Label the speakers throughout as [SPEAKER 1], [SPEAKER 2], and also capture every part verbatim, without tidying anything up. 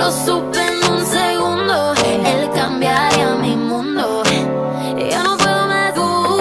[SPEAKER 1] Lo supe en un segundo, él cambiaría mi mundo. Yo no puedo más.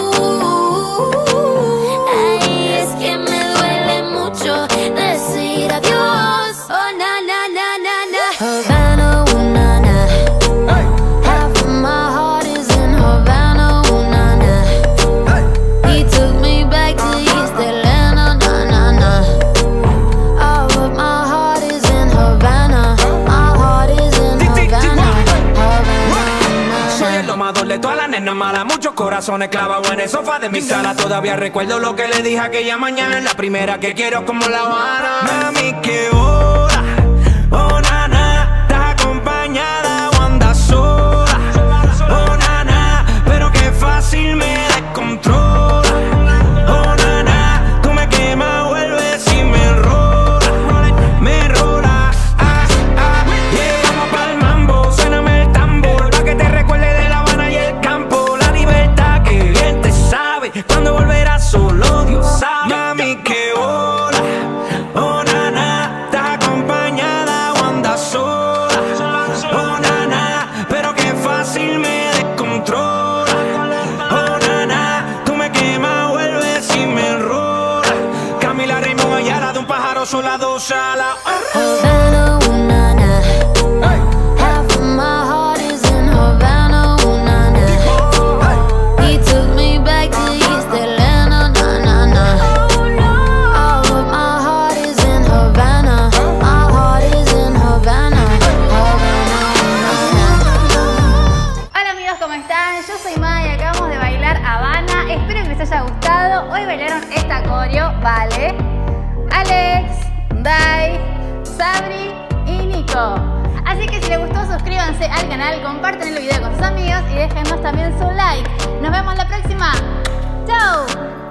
[SPEAKER 1] Uh, ay, es que me duele mucho decir adiós. Oh, na, na, na, na, na. Havana, ooh, na, na. Half of my heart is in Havana, ooh, na, na. He took me back to East Atlanta, na, na, na. Oh, but my heart is in Havana. My heart is in Havana. Havana.
[SPEAKER 2] Soy el domador de todas las nenas malas, muchos corazones clavados en el sofá de mi sala. Todavía recuerdo lo que le dije aquella mañana. Es la primera que quiero como La Habana. Mami, qué hora, oh nana, estás acompañada o andas sola. Oh nana, pero qué fácil me descontrola. Oh nana, tú me quemas, vuelves y me enrola, me enrola. Ah, ah, llegamos pa'l mambo, suéname el tambor, pa' que te recuerde de La Habana y el campo. La libertad que bien te sabe, cuando volverás solo Dios sabe. Mami, qué hola, oh nana, estás acompañada o andas sola. Oh nana, pero qué fácil me descontrola. Oh nana, tú me quemas, vuelves y me enrola. Camila Raymond Ayala, de un pájaro sola, dos alas.
[SPEAKER 1] Havana, ooh, na, na. Half of my heart is in Havana, ooh, na, na. He took me back to East Atlanta, na, na, na. Oh, but my heart is in Havana. My heart is in Havana. Havana,
[SPEAKER 3] Hola amigos, ¿cómo están? Yo soy Maya y acabamos de bailar Habana. Espero que les haya gustado. Hoy bailaron esta coreo, ¿vale? Alex, Dai, Sabri y Nico. Así que si les gustó, suscríbanse al canal, compartan el video con sus amigos y déjenos también su like. Nos vemos la próxima. ¡Chao!